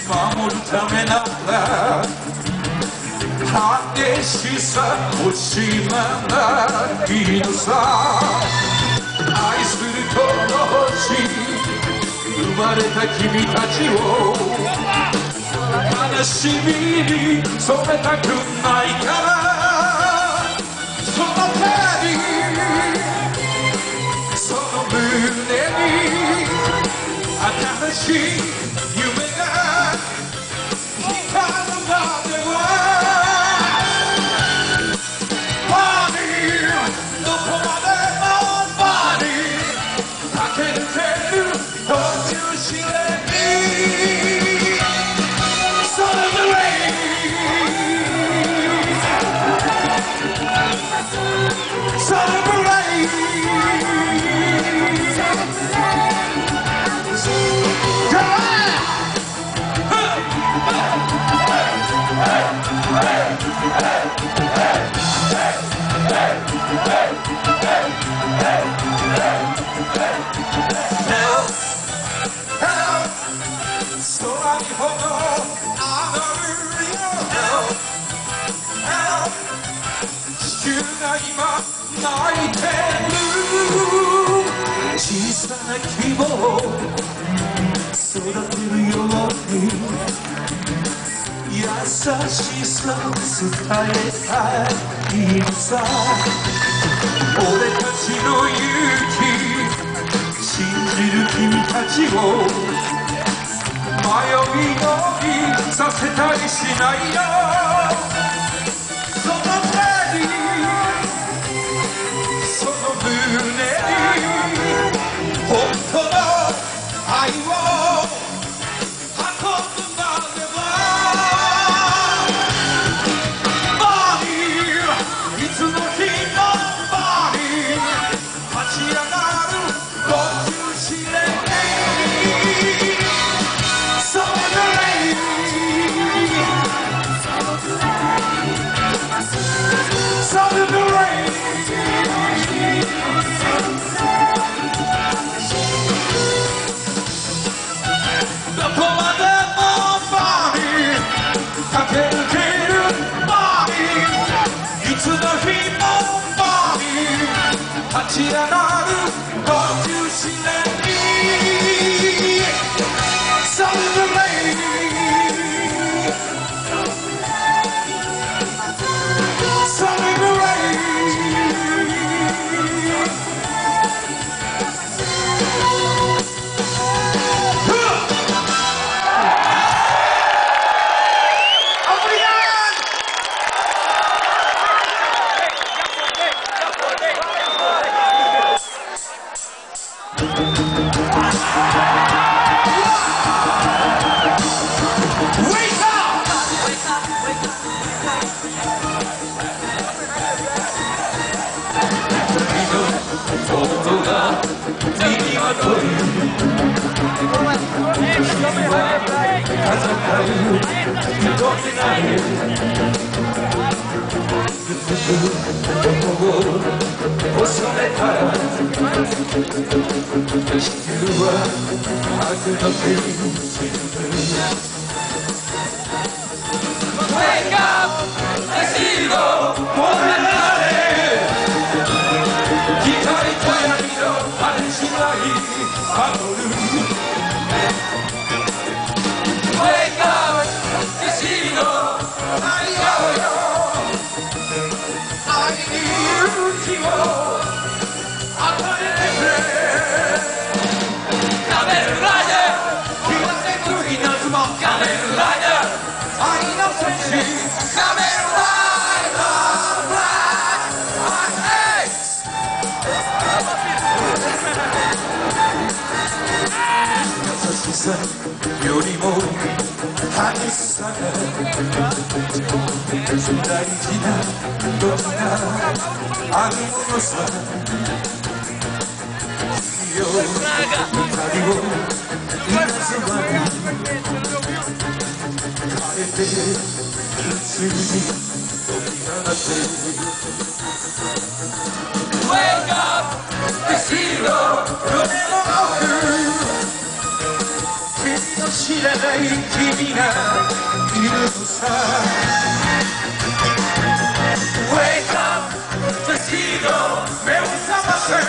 守るためなら激しさを知らないのさ。愛するこの星生まれた君たちを悲しみに染めたくないから、その手にその胸に新しい夢が光るまではバディどこまでもバディ駆け抜けるという試練にそれぞれ今泣いてる小さな希望を育てるように優しさを伝えたいのさ。俺たちの勇気信じる君たちを迷いのみさせたりしないよ。その手にその胸に本当の愛を運ぶまではバディいつの日もバディ立ち上がる途中試練にそれぞれそれぞれどこまでもバディ駆け抜けるバディいつの日もバディ立ち上がる途中試練にそれぞれそれぞれ恐れたら地球は悪の手に沈む Wake up! 走るのも離れ光と闇の果てしないバトル Wake up! 走るの愛よよ愛に勇気を与えてくれカメルライダー気がせく稲妻カメルライダー愛の戦士カメルライダー優しさよりも激しさが大事な時があるものさ君よ光を稲妻に変えて宇宙に飛び放て Wake up! This hero 夢の奥君の知らない君がいるのさ Wake up フェスティード目を覚ませ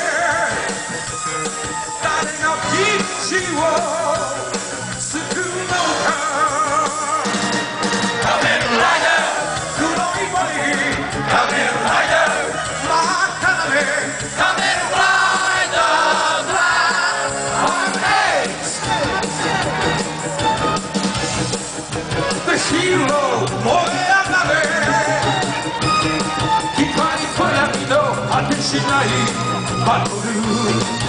誰がピンチを救うのか仮面ライダー黒いボディ仮面ライダー真っ赤な目仮面ライダーブラックエイス The hero 燃え上がれ光と闇の果てしないバトル